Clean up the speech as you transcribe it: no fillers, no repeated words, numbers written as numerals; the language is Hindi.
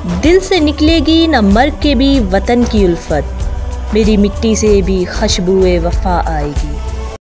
दिल से निकलेगी न मर के भी वतन की उल्फत, मेरी मिट्टी से भी खुशबुए वफा आएगी।